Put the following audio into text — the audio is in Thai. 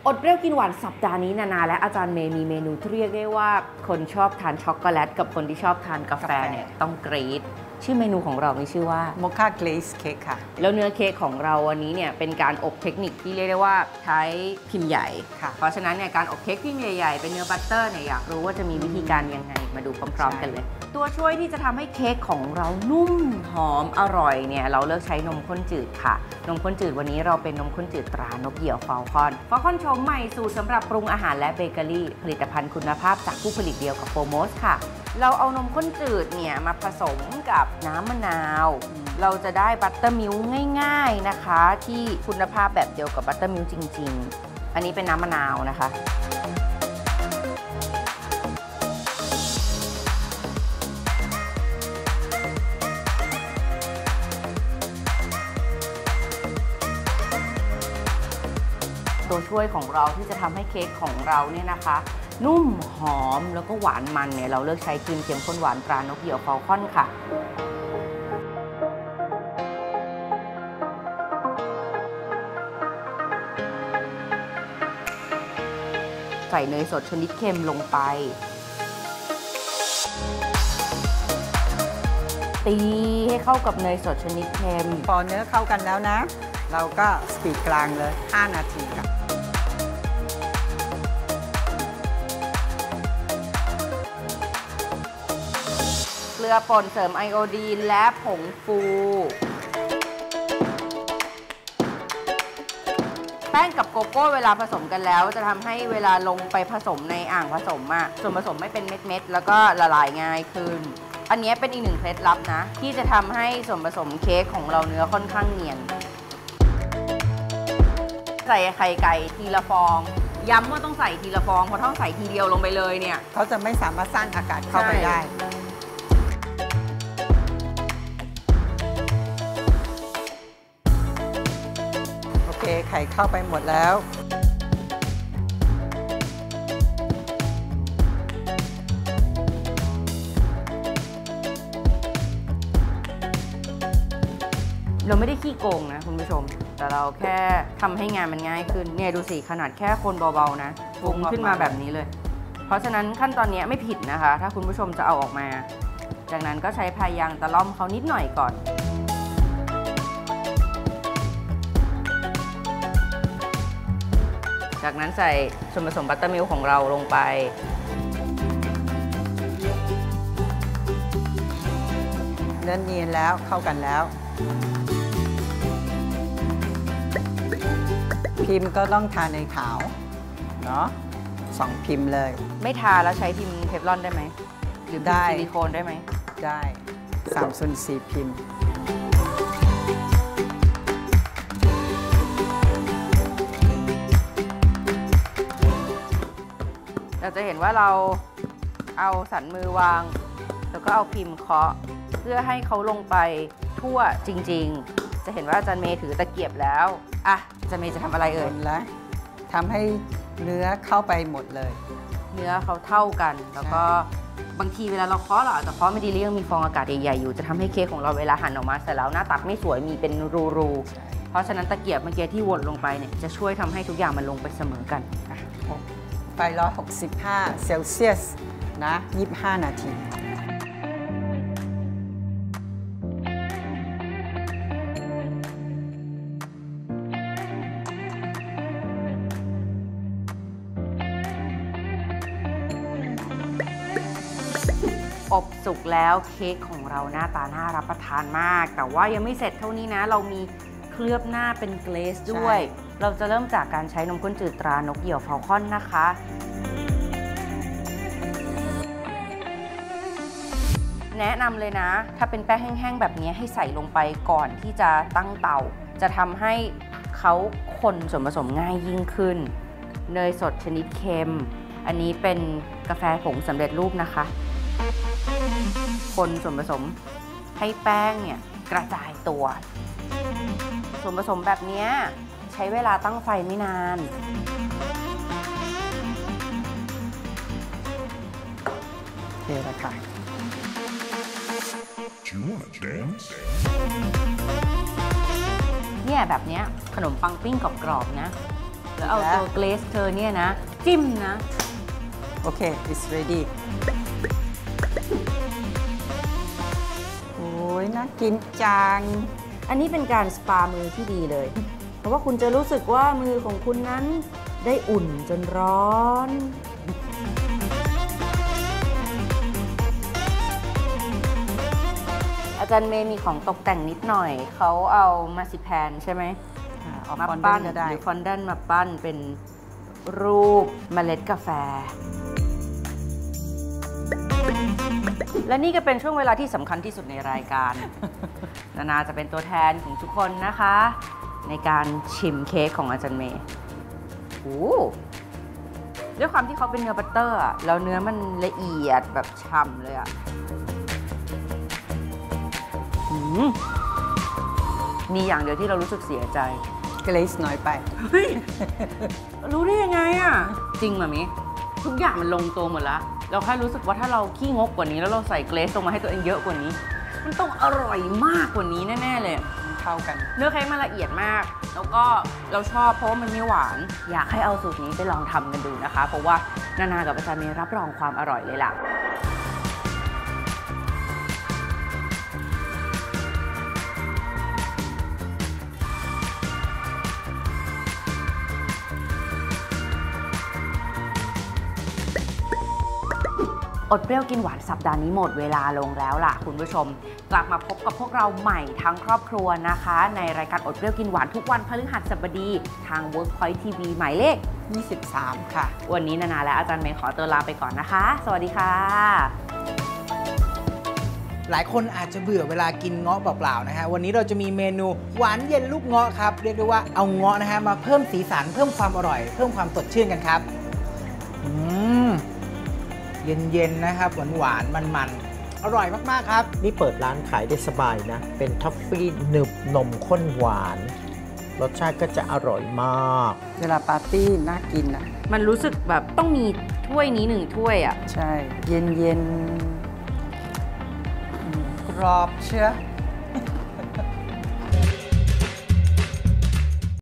อดเปรี้ยวกินหวานสัปดาห์นี้นาและอาจารย์เมย์มีเมนูที่เรียกได้ว่าคนชอบทานช็อกโกแลตกับคนที่ชอบทานกาแฟเนี่ยต้องกรี๊ดชื่อเมนูของเรามีชื่อว่าโมคาเกรซเค้กค่ะแล้วเนื้อเค้กของเราวันนี้เนี่ยเป็นการอบเทคนิคที่เรียกได้ว่าใช้พิมพ์ใหญ่เพราะฉะนั้นเนี่ยการอบเค้กพิมพ์ใหญ่ๆเป็นเนื้อบัตเตอร์เนี่ยอยากรู้ว่าจะมีวิธีการยังไงมาดูพร้อมๆกันเลยตัวช่วยที่จะทำให้เค้กของเรานุ่มหอมอร่อยเนี่ยเราเลือกใช้นมข้นจืดค่ะนมข้นจืดวันนี้เราเป็นนมข้นจืดตรานกเหยี่ยวฟาลคอนโฉมใหม่สูตรสำหรับปรุงอาหารและเบเกอรี่ผลิตภัณฑ์คุณภาพจากผู้ผลิตเดียวกับโฟโมสค่ะเราเอานมข้นจืดเนี่ยมาผสมกับน้ำมะนาวเราจะได้บัตเตอร์มิลค์ง่ายๆนะคะที่คุณภาพแบบเดียวกับบัตเตอร์มิลค์จริงๆอันนี้เป็นน้ำมะนาวนะคะตัวช่วยของเราที่จะทำให้เค้กของเราเนี่ยนะคะนุ่มหอมแล้วก็หวานมันเนี่ยเราเลือกใช้ครีมเทียมข้นหวานตรานกเหยี่ยวฟาลคอนค่ะใส่เนยสดชนิดเค็มลงไปตีให้เข้ากับเนยสดชนิดเค็มพอเนื้อเข้ากันแล้วนะเราก็สปีดกลางเลย5 นาทีค่ะเกลือป่นเสริมไอโอดีนและผงฟูแป้งกับโกโก้เวลาผสมกันแล้วจะทำให้เวลาลงไปผสมในอ่างผสมส่วนผสมไม่เป็นเม็ดๆแล้วก็ละลายง่ายขึ้นอันนี้เป็นอีกหนึ่งเคล็ดลับนะที่จะทำให้ส่วนผสมเค้กของเราเนื้อค่อนข้างเนียนใส่ไข่ไก่ทีละฟองย้ำว่าต้องใส่ทีละฟองเพราะถ้าใส่ทีเดียวลงไปเลยเนี่ยเขาจะไม่สามารถสร้างอากาศเข้าไปได้โอเคไข่เข้าไปหมดแล้วเราไม่ได้ขี้โกงนะคุณผู้ชมแต่เราแค่ทำให้งานมันง่ายขึ้นเนี่ยดูสิขนาดแค่คนเบาๆนะฟุ้งขึ้นมาแบบนี้เลยเพราะฉะนั้นขั้นตอนนี้ไม่ผิดนะคะถ้าคุณผู้ชมจะเอาออกมาจากนั้นก็ใช้พายางตะล่อมเขานิดหน่อยก่อนจากนั้นใส่ส่วนผสมบัตเตอร์มิลค์ของเราลงไปเนื้อเนียนแล้วเข้ากันแล้วพิมพ์ก็ต้องทาเนยขาวเนาะ2 พิมพ์เลยไม่ทาแล้วใช้พิมพ์เทฟลอนได้ไหมหรือได้ซิลิโคนได้ไหมได้3/4 พิมพ์เราจะเห็นว่าเราเอาสันมือวางแล้วก็เอาพิมพ์เคาะเพื่อให้เขาลงไปทั่วจริงๆจะเห็นว่าอาจารย์เมย์ถือตะเกียบแล้วอ่ะอาจารย์เมย์จะทำอะไรเอ่ยแล้วทำให้เนื้อเข้าไปหมดเลยเนื้อเขาเท่ากันแล้วก็บางทีเวลาเราเคาะเราอาจจะเคาะไม่ดีเรื่องมีฟองอากาศใหญ่ๆอยู่จะทำให้เค้กของเราเวลาหั่นออกมาเสร็จแล้วหน้าตักไม่สวยมีเป็นรูๆเพราะฉะนั้นตะเกียบเมื่อกี้ที่วนลงไปเนี่ยจะช่วยทำให้ทุกอย่างมันลงไปเสมอกันไฟ165เซลเซียสนะ25 นาทีอบสุกแล้วเค้กของเราหน้าตาน่ารับประทานมากแต่ว่ายังไม่เสร็จเท่านี้นะเรามีเคลือบหน้าเป็นเกรซด้วยเราจะเริ่มจากการใช้นมข้นจืดตรานกเหยี่ยวฟาลคอนนะคะแนะนำเลยนะถ้าเป็นแป้งแห้งๆแบบนี้ให้ใส่ลงไปก่อนที่จะตั้งเตาจะทำให้เขาคนส่วนผสมง่ายยิ่งขึ้นเนยสดชนิดเค็มอันนี้เป็นกาแฟผงสำเร็จรูปนะคะคนส่วนผสมให้แป้งเนี่ยกระจายตัวส่วนผสมแบบนี้ใช้เวลาตั้งไฟไม่นานโอเคแล้วค่ะเนี่ยแบบนี้ขนมปังปิ้งกรอบๆนะแล้วเอาตัวเกรซเธอเนี่ยนะ จิ้มนะโอเค it's ready โอ้ยน่ากินจังอันนี้เป็นการสปามือที่ดีเลย เพราะว่าคุณจะรู้สึกว่ามือของคุณนั้นได้อุ่นจนร้อน อาจารย์เมย์มีของตกแต่งนิดหน่อย เขาเอามาซิแพนใช่ไหมเอามาฟอนปั้นก็ได้หรือฟอนดันมาปั้นเป็นรูปเมล็ดกาแฟ และนี่ก็เป็นช่วงเวลาที่สำคัญที่สุดในรายการ นานาจะเป็นตัวแทนของทุกคนนะคะ ในการชิมเค้กของอาจารย์เมย์โอ้ด้วยความที่เขาเป็นเนื้อบัตเตอร์อะแล้วเนื้อมันละเอียดแบบฉ่ำเลยอะมีอย่างเดียวที่เรารู้สึกเสียใจเกรซน้อยไปเฮ้ย รู้ได้ยังไงอะจริงแบบนี้ทุกอย่างมันลงตัวหมดแล้ว เราแค่รู้สึกว่าถ้าเราขี้งกกว่านี้แล้วเราใส่เกรซลงมาให้ตัวเองเยอะกว่านี้ มันต้องอร่อยมากกว่านี้แน่ๆเลยเข้ากันเนื้อเค้กมันละเอียดมาก แล้วก็เราชอบเพราะว่ามันไม่หวาน อยากให้เอาสูตรนี้ไปลองทำกันดูนะคะ เพราะว่านานากับอาจารย์เมย์รับรองความอร่อยเลยล่ะ อดเปรี้ยวกินหวานสัปดาห์นี้หมดเวลาลงแล้วล่ะคุณผู้ชม กลับมาพบกับพวกเราใหม่ทั้งครอบครัวนะคะ ในรายการอดเปรี้ยวกินหวานทุกวันพฤหัสบดีทาง Workpoint TV หมายเลข 23 ค่ะวันนี้นานาและอาจารย์เมย์ขอตัวลาไปก่อนนะคะ สวัสดีค่ะหลายคนอาจจะเบื่อเวลากินเงาะเปล่าๆนะฮะวันนี้เราจะมีเมนูหวานเย็นลูกเงาะครับเรียกได้ว่าเอาเงาะนะฮะมาเพิ่มสีสันเพิ่มความอร่อย เพิ่มความสดชื่นกันครับเย็นๆนะครับหวานๆมันๆอร่อยมากๆครับนี่เปิดร้านขายได้สบายนะ เป็นท็อฟฟี่หนึบนมข้นหวาน รสชาติก็จะอร่อยมากเวลาปาร์ตี้น่ากินอ่ะมันรู้สึกแบบต้องมีถ้วยนี้1 ถ้วยอ่ะใช่ เย็นกรอบเชียว